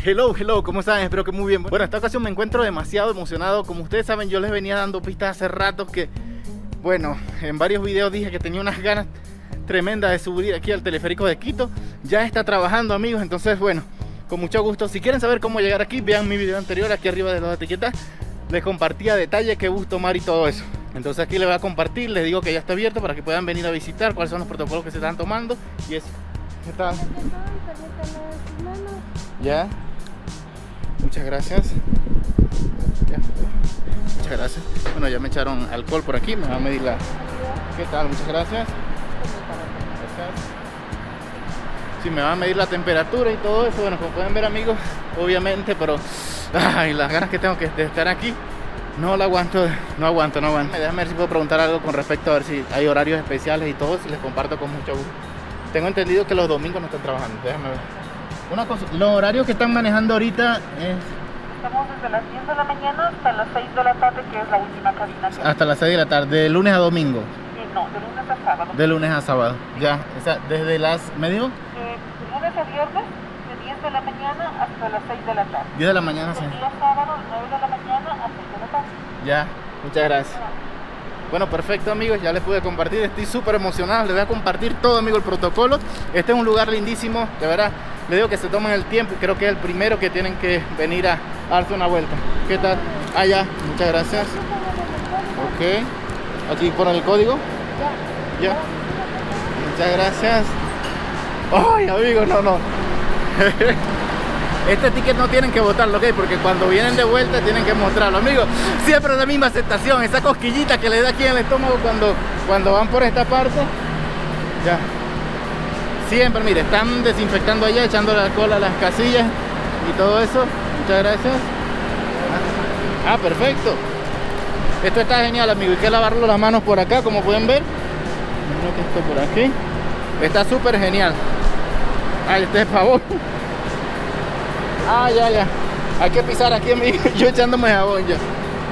Hello, ¿cómo están? Espero que muy bien. Bueno, esta ocasión me encuentro demasiado emocionado. Como ustedes saben, yo les venía dando pistas hace rato que, bueno, en varios videos dije que tenía unas ganas tremendas de subir aquí al teleférico de Quito. Ya está trabajando, amigos, entonces, bueno, con mucho gusto. Si quieren saber cómo llegar aquí, vean mi video anterior, aquí arriba de las etiquetas. Les compartí a detalle qué bus tomar y todo eso. Entonces aquí les voy a compartir, les digo que ya está abierto para que puedan venir a visitar, cuáles son los protocolos que se están tomando y eso. ¿Qué tal? ¿Ya? Muchas gracias. Ya. Muchas gracias. Bueno, ya me echaron alcohol por aquí, me van a medir la... ¿Qué tal? Muchas gracias. Gracias. Sí, me van a medir la temperatura y todo eso. Bueno, como pueden ver, amigos, obviamente, pero... Ay, las ganas que tengo de estar aquí, no la aguanto, no aguanto. Déjame ver si puedo preguntar algo con respecto a ver si hay horarios especiales y todo, si les comparto con mucho gusto. Tengo entendido que los domingos no están trabajando, déjame ver. Una cosa, los horarios que están manejando ahorita es... Estamos desde las 10 de la mañana hasta las 6 de la tarde, que es la última cabina. Hasta las 6 de la tarde, de lunes a domingo. No, de lunes a sábado. De lunes a sábado, ya. O sea, desde las... ¿me dijo? De lunes a viernes, de 10 de la mañana hasta las 6 de la tarde. 10 de la mañana, sí. El día sábado, de 9 de la mañana a 6 de la tarde. Ya, muchas gracias. Bueno, perfecto, amigos, ya les pude compartir, estoy súper emocionado, les voy a compartir todo, amigo, el protocolo. Este es un lugar lindísimo, de verdad, les digo que se tomen el tiempo y creo que es el primero que tienen que venir a darse una vuelta. ¿Qué tal? Ah, ya, muchas gracias. Ok, aquí ponen el código. Ya. Muchas gracias. Ay, amigos, no. Este ticket no tienen que botarlo, ¿ok? Porque cuando vienen de vuelta tienen que mostrarlo, amigos. Siempre la misma aceptación, esa cosquillita que le da aquí en el estómago cuando van por esta parte. Ya. Siempre, mire, están desinfectando allá, echándole alcohol a las casillas y todo eso. Muchas gracias. Ah, perfecto. Esto está genial, amigo. Hay que lavarlo las manos por acá, como pueden ver. Mira que esto por aquí. Está súper genial. Ah, este es favor. Ah, ya. Hay que pisar aquí, amigo. Yo echándome jabón ya.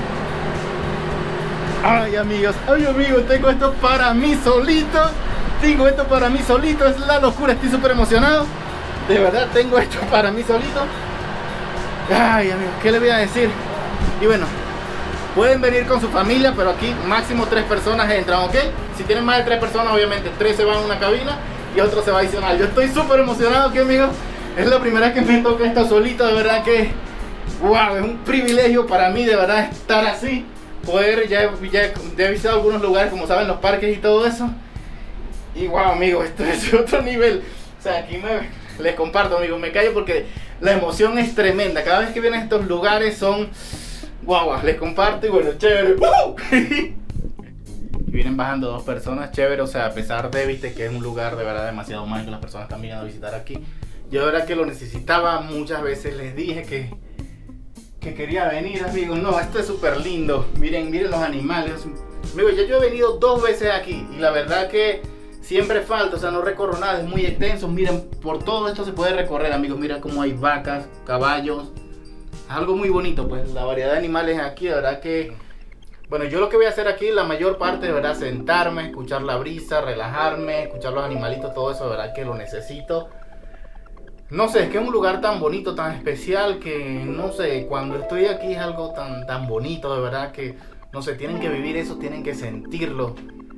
Ay, amigos, tengo esto para mí solito. Es la locura, estoy súper emocionado. De verdad, tengo esto para mí solito. Ay, amigos, ¿qué les voy a decir? Y bueno, pueden venir con su familia, pero aquí máximo 3 personas entran, ¿ok? Si tienen más de 3 personas, obviamente 3 se van a una cabina y otro se va adicional. Yo estoy súper emocionado aquí, amigos. Es la primera vez que me toca esto solito, de verdad que... ¡Wow! Es un privilegio para mí, de verdad, estar así. Poder, ya he visitado algunos lugares, como saben, los parques y todo eso. Y wow, amigos, esto es otro nivel. O sea, aquí les comparto, amigos, me callo porque la emoción es tremenda. Cada vez que vienen a estos lugares son... ¡Wow! Les comparto y bueno, chévere. Y vienen bajando 2 personas, chévere. O sea, a pesar de, viste, que es un lugar de verdad demasiado mágico, las personas están viniendo a visitar aquí. Yo de verdad que lo necesitaba, muchas veces les dije que quería venir, amigos. No, esto es súper lindo. Miren los animales. Amigos, ya yo he venido 2 veces aquí y la verdad que siempre falta, o sea, no recorro nada, es muy extenso. Miren, por todo esto se puede recorrer, amigos. Miren cómo hay vacas, caballos. Es algo muy bonito, pues, la variedad de animales aquí, de verdad que... Bueno, yo lo que voy a hacer aquí, la mayor parte, de verdad, sentarme, escuchar la brisa, relajarme, escuchar los animalitos, todo eso, de verdad que lo necesito. No sé, es que es un lugar tan bonito, tan especial que, no sé, cuando estoy aquí es algo tan bonito, de verdad que, no sé, tienen que vivir eso, tienen que sentirlo.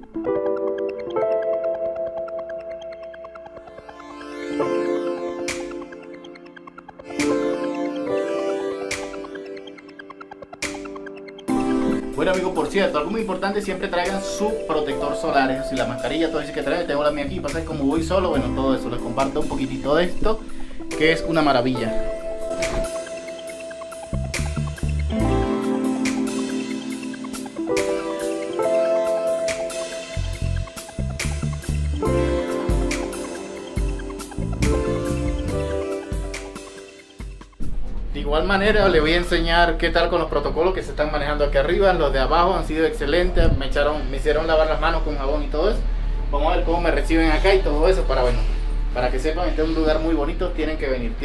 Bueno, amigos, por cierto, algo muy importante, siempre traigan su protector solar, eso sí, la mascarilla, todo eso que traigan. Tengo la mía aquí, pasa que como voy solo, bueno, todo eso, les comparto un poquitito de esto, que es una maravilla. De igual manera les voy a enseñar qué tal con los protocolos que se están manejando aquí arriba. Los de abajo han sido excelentes, me hicieron lavar las manos con jabón y todo eso. Vamos a ver cómo me reciben acá y todo eso para, bueno, para que sepan, este es un lugar muy bonito, tienen que venir.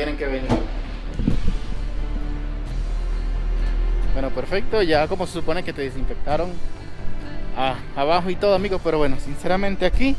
Bueno, perfecto, ya como se supone que te desinfectaron abajo y todo, amigos, pero bueno, sinceramente aquí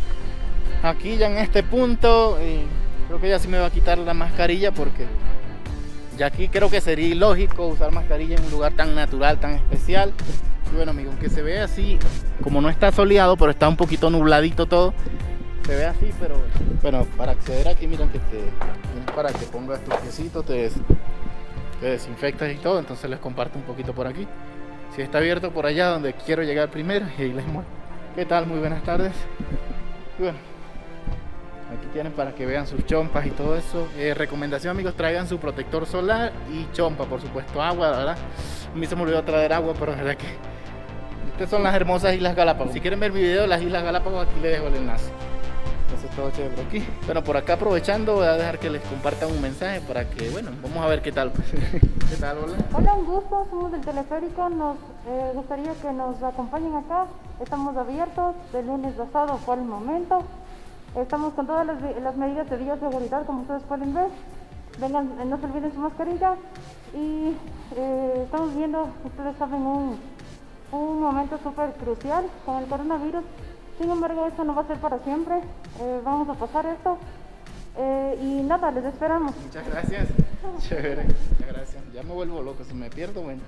ya en este punto creo que ya sí me va a quitar la mascarilla porque ya aquí creo que sería ilógico usar mascarilla en un lugar tan natural, tan especial. Y bueno amigos, aunque se ve así, como no está soleado, pero está un poquito nubladito todo, se ve así, pero bueno, para acceder aquí, miren que para que pongas tus piecitos, te desinfectas y todo. Entonces les comparto un poquito por aquí. Si está abierto por allá donde quiero llegar primero, y ahí les muestro. ¿Qué tal? Muy buenas tardes. Y bueno, aquí tienen para que vean sus chompas y todo eso. Recomendación amigos, traigan su protector solar y chompa, por supuesto, agua, la verdad. A mí se me olvidó traer agua, pero la verdad que estas son las hermosas Islas Galápagos. Si quieren ver mi video de las Islas Galápagos, aquí les dejo el enlace. Entonces todo chévere por aquí. Bueno, por acá aprovechando, voy a dejar que les compartan un mensaje para que, bueno, vamos a ver qué tal. ¿Qué tal, hola? Hola, un gusto, somos del teleférico, nos gustaría que nos acompañen acá. Estamos abiertos de lunes a sábado por el momento. Estamos con todas las medidas de bioseguridad, como ustedes pueden ver. Vengan, no se olviden su mascarilla. Y estamos viendo, ustedes saben, un momento súper crucial con el coronavirus. Sin embargo, esto no va a ser para siempre. Vamos a pasar esto. Y nada, les esperamos. Muchas gracias. Chévere, muchas gracias. Ya me vuelvo loco, si me pierdo, bueno.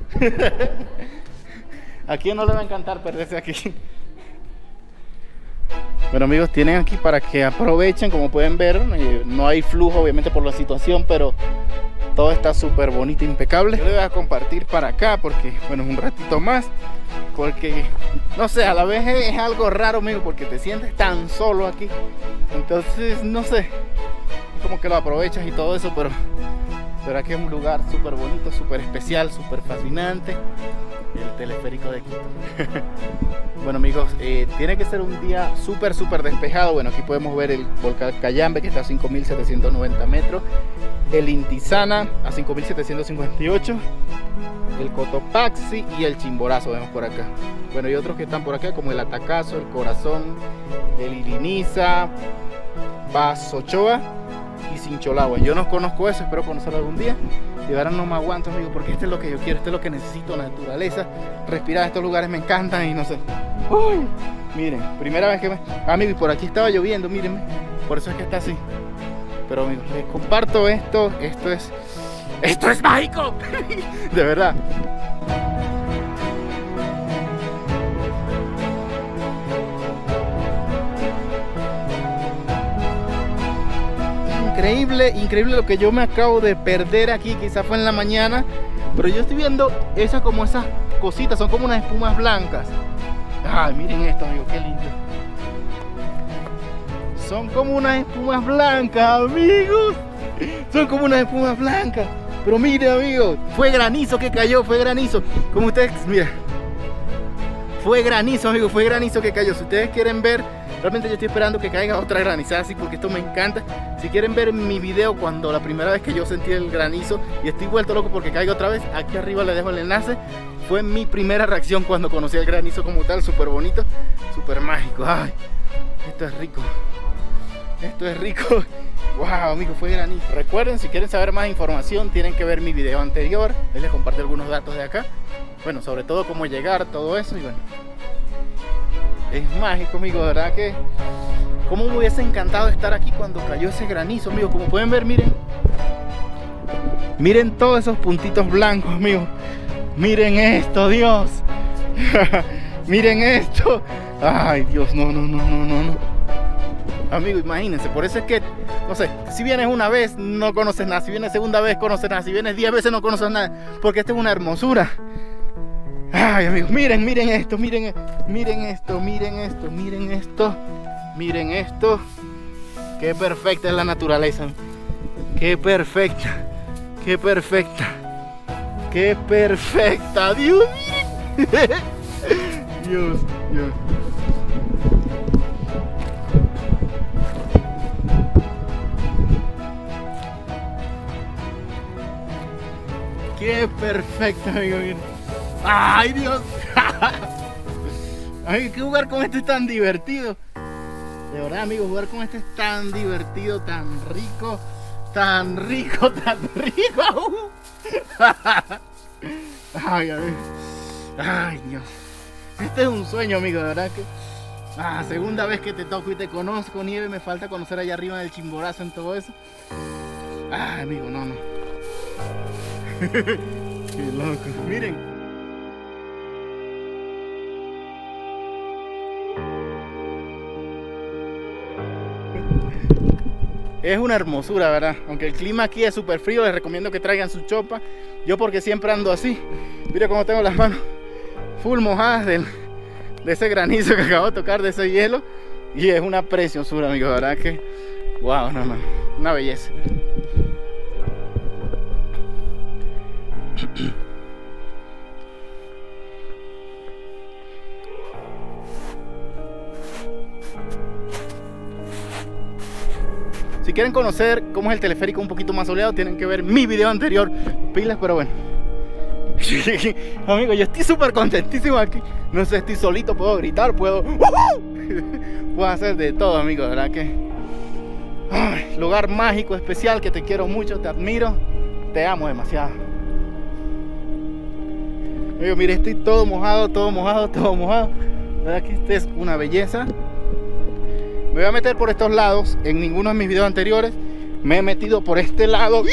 ¿A quién no le va a encantar perderse aquí? Bueno amigos, tienen aquí para que aprovechen, como pueden ver, no hay flujo obviamente por la situación, pero todo está súper bonito, impecable. Yo le voy a compartir para acá porque, bueno, un ratito más, porque, no sé, a la vez es algo raro, amigo, porque te sientes tan solo aquí. Entonces, no sé, es como que lo aprovechas y todo eso, pero aquí es un lugar súper bonito, súper especial, súper fascinante. El teleférico de Quito. Bueno amigos, tiene que ser un día súper despejado. Bueno, aquí podemos ver el volcán Cayambe, que está a 5.790 metros, el Inti-Sana a 5.758, el Cotopaxi y el Chimborazo, vemos por acá. Bueno, y otros que están por acá como el Atacazo, el Corazón, el Iliniza, Basochoa y Sincholagua. Yo no conozco eso, espero conocerlo algún día. Y ahora no me aguanto, amigo, porque esto es lo que yo quiero, esto es lo que necesito, naturaleza, respirar. Estos lugares me encantan y no sé. Uy, miren, primera vez que me... Amigo, y por aquí estaba lloviendo, mírenme, por eso es que está así. Pero amigos, les comparto esto es mágico, de verdad. Increíble lo que yo me acabo de perder aquí. Quizás fue en la mañana, pero yo estoy viendo esas cositas, son como unas espumas blancas. Ay, miren esto, amigo, qué lindo. Son como unas espumas blancas, amigos. Son como unas espumas blancas. Pero miren, amigos, fue granizo que cayó, fue granizo. Como ustedes, mira, fue granizo, amigos, fue granizo que cayó. Si ustedes quieren ver, realmente yo estoy esperando que caiga otra granizada así, porque esto me encanta. Si quieren ver mi video cuando la primera vez que yo sentí el granizo y estoy vuelto loco porque caiga otra vez, aquí arriba les dejo el enlace. Fue mi primera reacción cuando conocí el granizo como tal, súper bonito, súper mágico. Ay, esto es rico. Esto es rico. Wow, amigo, fue granizo. Recuerden, si quieren saber más información, tienen que ver mi video anterior. Ahí les comparto algunos datos de acá. Bueno, sobre todo cómo llegar, todo eso. Y bueno, es mágico, amigo, de verdad que cómo me hubiese encantado estar aquí cuando cayó ese granizo, amigo. Como pueden ver, miren, miren todos esos puntitos blancos, amigo. Miren esto, Dios. Miren esto. Ay, Dios, no. Amigo, imagínense, por eso es que, no sé, si vienes una vez no conoces nada, si vienes segunda vez conoces nada, si vienes 10 veces no conoces nada, porque esta es una hermosura. Ay, amigos, miren esto, miren esto. Qué perfecta es la naturaleza. Qué perfecta. Dios, miren. Dios. Qué perfecta, amigo, miren. ¡Ay, Dios! Ay, qué jugar con esto es tan divertido. De verdad, amigo, jugar con esto es tan divertido, tan rico. Ay, amigo. Ay, Dios. Este es un sueño, amigo, de verdad que... segunda vez que te toco y te conozco, Nieve. Me falta conocer allá arriba del Chimborazo en todo eso. Ay, amigo, no. Qué loco, miren. Es una hermosura, ¿verdad? Aunque el clima aquí es súper frío, les recomiendo que traigan su chopa. Yo porque siempre ando así. Mira cómo tengo las manos full mojadas de ese granizo que acabo de tocar, de ese hielo. Y es una preciosura, amigos, ¿verdad? Que, wow, no, man, una belleza. Si quieren conocer cómo es el teleférico un poquito más soleado, tienen que ver mi video anterior, pilas, pero bueno. Amigos, yo estoy súper contentísimo aquí. No sé, estoy solito, puedo gritar, puedo hacer de todo, amigos, ¿verdad? Que lugar mágico, especial, que te quiero mucho, te admiro, te amo demasiado. Amigo, mire, estoy todo mojado, ¿verdad? Que esta es una belleza. Me voy a meter por estos lados. En ninguno de mis videos anteriores me he metido por este lado.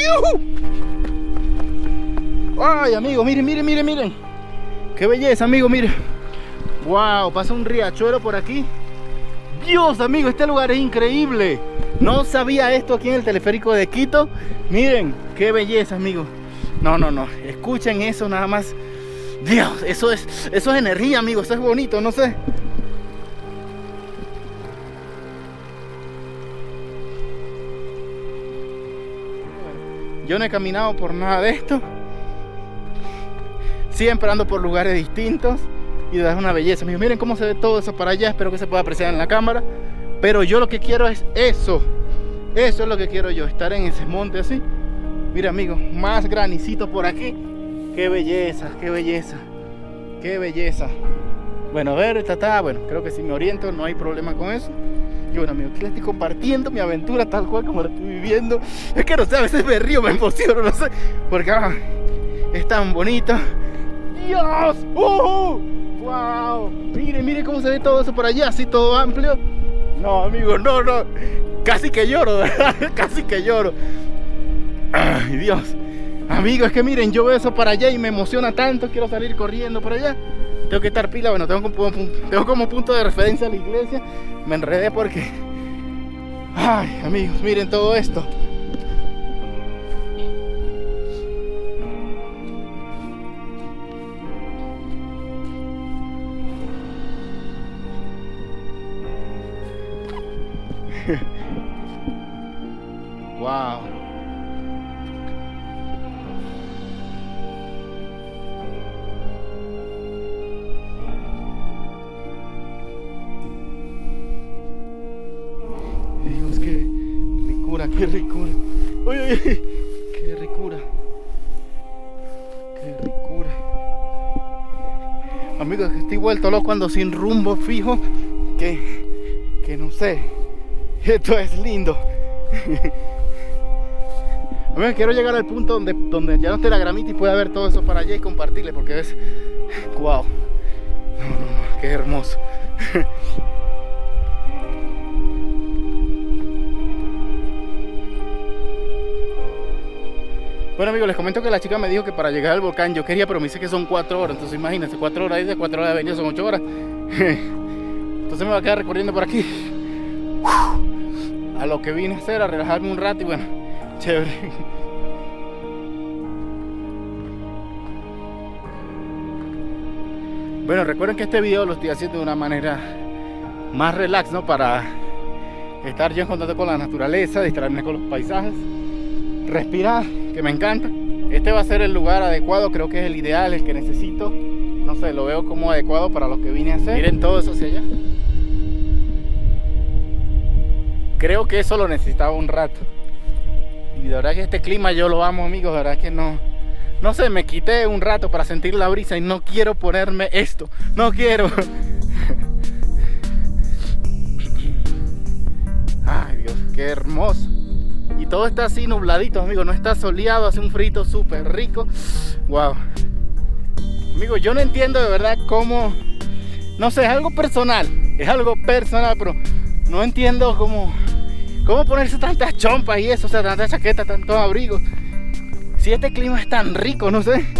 Ay, amigo, miren. Qué belleza, amigo, miren. Wow, pasa un riachuelo por aquí. Dios, amigo, este lugar es increíble. No sabía esto aquí en el teleférico de Quito. Miren, qué belleza, amigo. No. Escuchen eso nada más. Dios, eso es energía, amigo. Eso es bonito, no sé. Yo no he caminado por nada de esto. Siempre ando por lugares distintos. Y es una belleza, amigos. Miren cómo se ve todo eso para allá. Espero que se pueda apreciar en la cámara. Pero yo lo que quiero es eso. Eso es lo que quiero yo. Estar en ese monte así. Mira, amigos, más granicitos por aquí. Qué belleza, qué belleza. Qué belleza. Bueno, a ver, bueno, creo que si me oriento no hay problema con eso. Y bueno, amigos, aquí les estoy compartiendo mi aventura tal cual como la estoy viviendo. Es que no sé, a veces me río, me emociono, no sé. Porque es tan bonito. ¡Dios! ¡Wow! Miren cómo se ve todo eso por allá, así todo amplio. No, amigos, no. Casi que lloro, ¿verdad? Casi que lloro. Ay, Dios. Amigos, es que miren, yo veo eso para allá y me emociona tanto. Quiero salir corriendo por allá. Tengo que estar pila, bueno, tengo como punto de referencia a la iglesia. Me enredé porque... Ay, amigos, miren todo esto. Wow. Dios, qué ricura, qué ricura. Uy, qué ricura. Qué ricura. Amigos, estoy vuelto loco cuando sin rumbo fijo. Que no sé. Esto es lindo. Amigos, quiero llegar al punto donde ya no esté la gramita y pueda ver todo eso para allá y compartirle, porque es... Wow. No, qué hermoso. Bueno, amigos, les comento que la chica me dijo que para llegar al volcán yo quería, pero me dice que son 4 horas. Entonces imagínense, 4 horas de 4 horas de venida son 8 horas. Entonces me voy a quedar recorriendo por aquí. A lo que vine a hacer, a relajarme un rato y bueno, chévere. Bueno, recuerden que este video lo estoy haciendo de una manera más relax, ¿no? Para estar yo en contacto con la naturaleza, distraerme con los paisajes, respirar, que me encanta. Este va a ser el lugar adecuado, creo que es el ideal, el que necesito. No sé, lo veo como adecuado para lo que vine a hacer. Miren todo eso hacia allá. Creo que eso lo necesitaba un rato. Y de verdad que este clima yo lo amo, amigos. De verdad que no sé, me quité un rato para sentir la brisa y no quiero ponerme esto. No quiero. Ay, Dios, qué hermoso. Y todo está así nubladito, amigos. No está soleado, hace un frito súper rico. Wow. Amigos, yo no entiendo de verdad cómo... No sé, es algo personal. Es algo personal, pero no entiendo cómo ponerse tantas chompas y eso, o sea, tantas chaquetas, tantos abrigos. Si este clima es tan rico, no sé.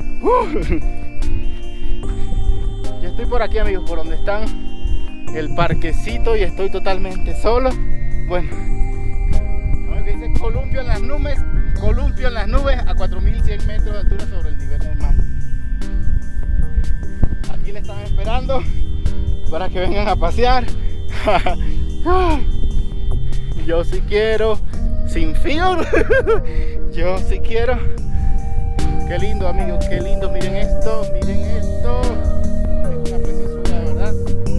Yo estoy por aquí, amigos, por donde están el parquecito, y estoy totalmente solo. Bueno, que dice columpio en las nubes a 4100 metros de altura sobre el nivel del mar. Aquí le están esperando para que vengan a pasear. Yo sí quiero, sin frío. Yo sí quiero. Qué lindo, amigos, qué lindo. Miren esto, miren esto. Es una preciosura, de verdad.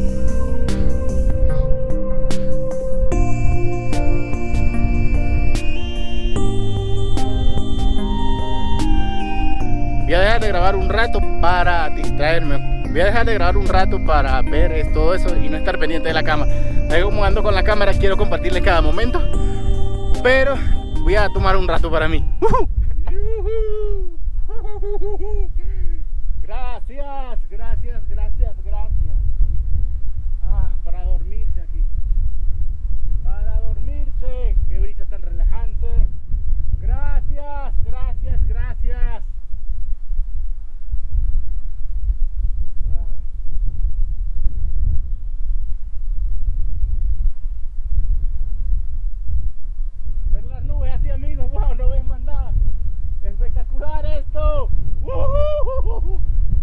Voy a dejar de grabar un rato para distraerme. Voy a dejar de grabar un rato para ver todo eso y no estar pendiente de la cámara. Como ando con la cámara, quiero compartirles cada momento, pero voy a tomar un rato para mí. Gracias, gracias, gracias, gracias. Para dormirse aquí. Para dormirse. Qué brisa tan relajante. Gracias, gracias, gracias. Ver las nubes así, amigos. Wow, no ves más nada. Espectacular esto. Wow.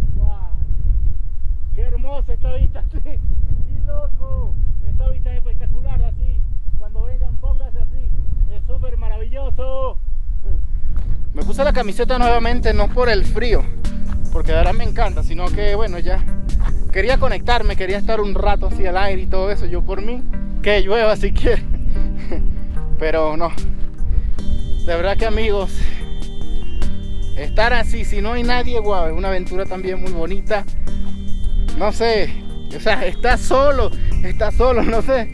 Qué hermoso esta vista, así. Qué loco. Esta vista es espectacular, así. Cuando vengan, pónganse así. Es súper maravilloso. Me puse la camiseta nuevamente, no por el frío, porque de verdad me encanta, sino que bueno, ya quería conectarme, quería estar un rato así al aire y todo eso. Yo por mí, que llueva si quiere. Pero no. De verdad que, amigos, estar así, si no hay nadie, wow, es una aventura también muy bonita. No sé, o sea, está solo, no sé.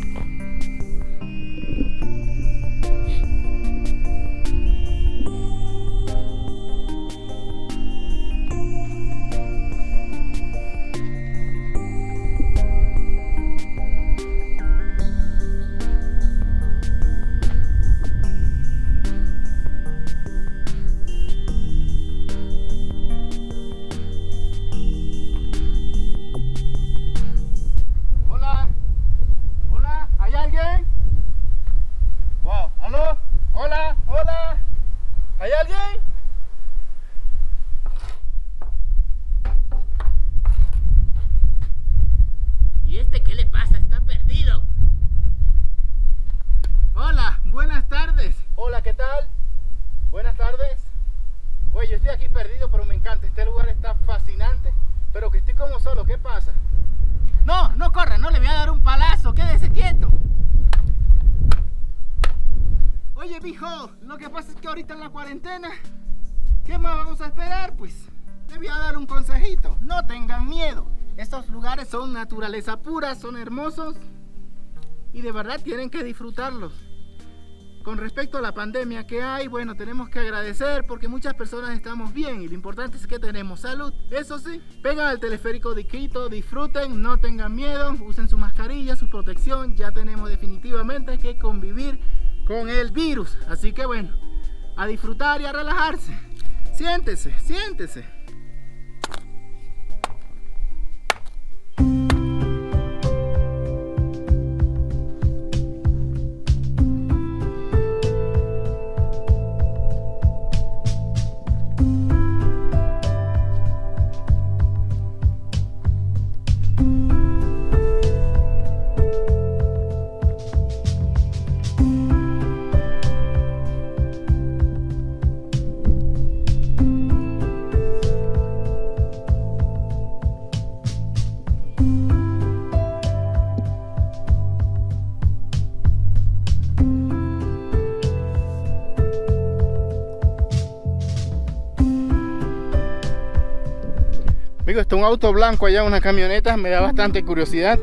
Lo que pasa es que ahorita en la cuarentena, ¿qué más vamos a esperar? Pues le voy a dar un consejito. No tengan miedo. Estos lugares son naturaleza pura, son hermosos y de verdad tienen que disfrutarlos. Con respecto a la pandemia que hay, bueno, tenemos que agradecer porque muchas personas estamos bien y lo importante es que tenemos salud. Eso sí, vengan al teleférico de Quito, disfruten, no tengan miedo, usen su mascarilla, su protección. Ya tenemos definitivamente que convivir con el virus, así que bueno, a disfrutar y a relajarse. Siéntese, siéntese. Amigo, está un auto blanco allá, una camioneta, me da bastante curiosidad.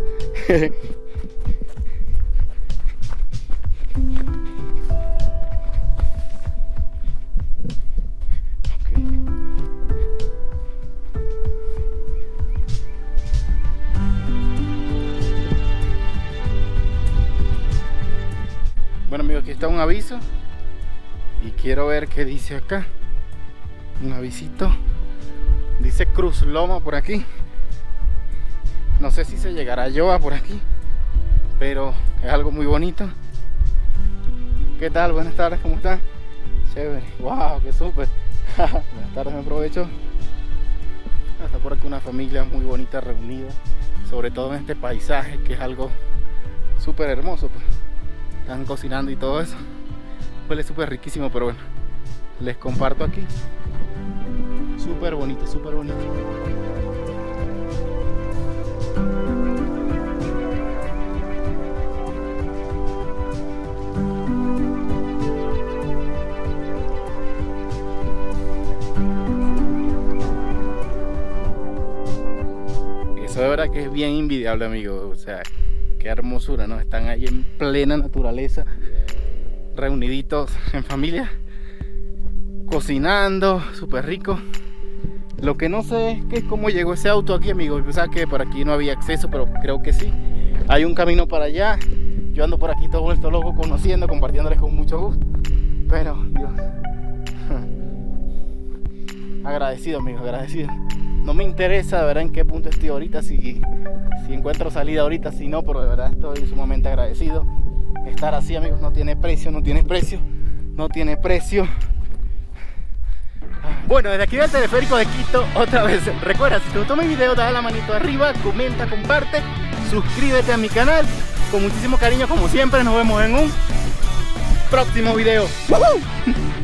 Bueno, amigos, aquí está un aviso y quiero ver qué dice acá. Un avisito. Dice Cruz Loma por aquí. No sé si se llegará a Yoa por aquí, pero es algo muy bonito. ¿Qué tal? Buenas tardes, ¿cómo están? Chévere. Wow, qué súper. Buenas tardes, me aprovecho. Está por aquí una familia muy bonita reunida, sobre todo en este paisaje que es algo súper hermoso, pues. Están cocinando y todo eso. Huele súper riquísimo, pero bueno, les comparto aquí. Súper bonito, súper bonito. Eso de verdad que es bien envidiable, amigos. O sea, qué hermosura, ¿no? Están ahí en plena naturaleza, reuniditos en familia, cocinando, súper rico. Lo que no sé es cómo llegó ese auto aquí, amigos. Pensaba que por aquí no había acceso, pero creo que sí. Hay un camino para allá. Yo ando por aquí todo vuelto loco, conociendo, compartiéndoles con mucho gusto. Pero, Dios, agradecido, amigos, agradecido. No me interesa de verdad en qué punto estoy ahorita, si encuentro salida ahorita, si no, pero de verdad estoy sumamente agradecido. Estar así, amigos, no tiene precio, no tiene precio, no tiene precio. Bueno, desde aquí del teleférico de Quito, otra vez, recuerda, si te gustó mi video, dale la manito arriba, comenta, comparte, suscríbete a mi canal. Con muchísimo cariño, como siempre, nos vemos en un próximo video. ¡Woohoo!